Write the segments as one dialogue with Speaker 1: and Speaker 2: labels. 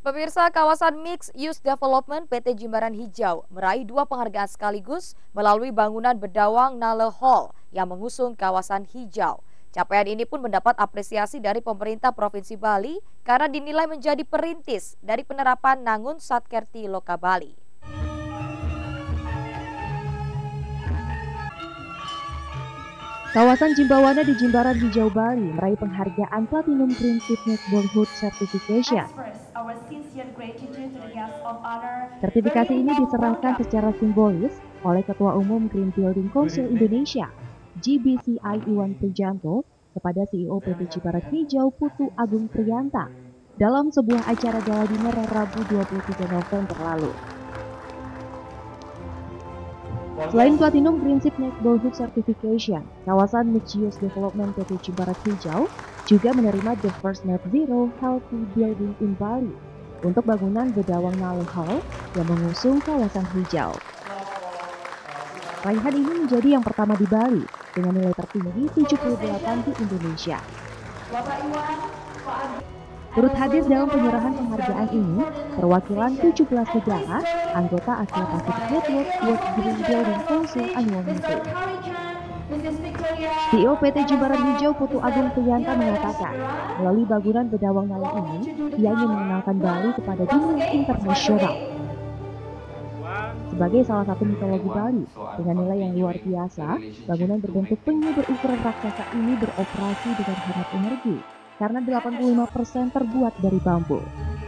Speaker 1: Pemirsa, kawasan Mixed Use Development PT Jimbaran Hijau meraih 2 penghargaan sekaligus melalui bangunan Bedawang Nale Hall yang mengusung kawasan hijau. Capaian ini pun mendapat apresiasi dari pemerintah Provinsi Bali karena dinilai menjadi perintis dari penerapan Nangun Satkerti Loka Bali.
Speaker 2: Kawasan Jimbawana di Jimbaran Hijau Bali meraih penghargaan Platinum Green Neighborhood Certification. Sertifikasi ini diserahkan secara simbolis oleh Ketua Umum Green Building Council Indonesia, GBCI Iwan Prijanto, kepada CEO PT Jimbaran Hijau Putu Agung Priyanta dalam sebuah acara gala dinner Rabu 23 November lalu. Selain Platinum Green Neighborhood Certification, kawasan Mixed Use Development PT Jimbaran Hijau juga menerima The First Net Zero Healthy Building in Bali untuk bangunan Bedawang Nale Hall yang mengusung kawasan hijau. Raihan ini menjadi yang pertama di Bali dengan nilai tertinggi 78 di Indonesia. Turut hadir dalam penyerahan penghargaan ini perwakilan 17 negara anggota Asia Pacific Network World Green Building Council Annual Meeting. CEO PT Jimbaran Hijau Putu Agung Priyanta mengatakan, melalui bangunan Bedawang Nale ini, ia ingin mengenalkan Bali kepada dunia internasional. Sebagai salah satu mitologi Bali, dengan nilai yang luar biasa, bangunan berbentuk penyu berukuran raksasa ini beroperasi dengan hemat energi, karena 85% terbuat dari bambu.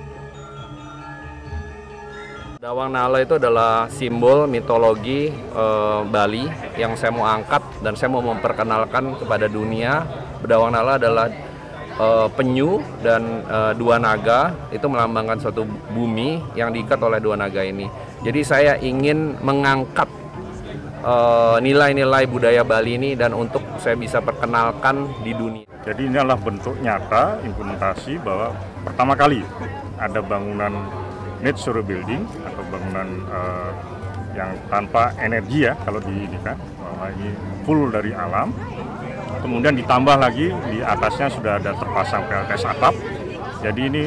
Speaker 3: Bedawang Nale itu adalah simbol mitologi Bali yang saya mau angkat dan saya mau memperkenalkan kepada dunia. Bedawang Nale adalah penyu dan dua naga, itu melambangkan suatu bumi yang diikat oleh dua naga ini. Jadi saya ingin mengangkat nilai-nilai budaya Bali ini dan untuk saya bisa perkenalkan di dunia.
Speaker 4: Jadi ini adalah bentuk nyata implementasi bahwa pertama kali ada bangunan net zero building atau bangunan yang tanpa energi ya kalau di ini kan, bahwa ini full dari alam. Kemudian ditambah lagi di atasnya sudah ada terpasang PLTS atap. Jadi ini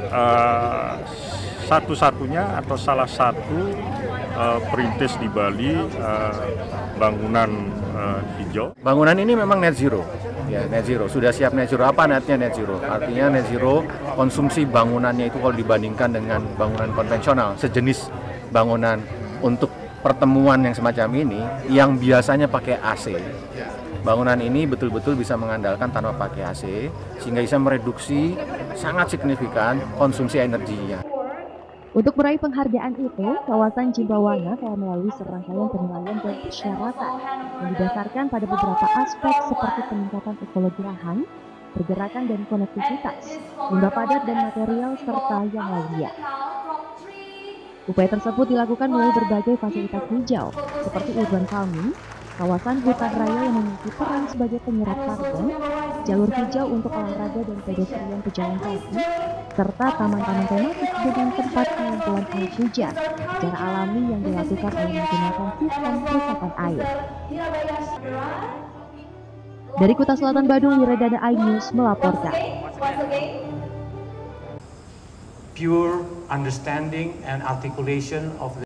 Speaker 4: satu-satunya atau salah satu perintis di Bali bangunan hijau.
Speaker 5: Bangunan ini memang net zero, ya net zero. Sudah siap net zero. Apa netnya net zero? Artinya net zero konsumsi bangunannya itu kalau dibandingkan dengan bangunan konvensional, sejenis bangunan untuk pertemuan yang semacam ini, yang biasanya pakai AC. Bangunan ini betul-betul bisa mengandalkan tanpa pakai AC, sehingga bisa mereduksi sangat signifikan konsumsi energinya.
Speaker 2: Untuk meraih penghargaan itu, kawasan Jimbawana telah melalui serangkaian penilaian dan persyaratan yang didasarkan pada beberapa aspek seperti peningkatan ekologi lahan, pergerakan dan konektivitas, limbah padat dan material, serta yang lainnya. Upaya tersebut dilakukan melalui berbagai fasilitas hijau, seperti urban farming, kawasan hutan raya yang memiliki peran sebagai penyerap karbon, jalur hijau untuk olahraga dan pedestrian pejalan kaki, serta taman-taman tematik dengan tempat pengumpulan air hujan secara alami yang dilakukan oleh menggunakan sistem resapan air. Dari Kuta Selatan Badung, Wiradana iNews melaporkan.
Speaker 6: Pure understanding and articulation of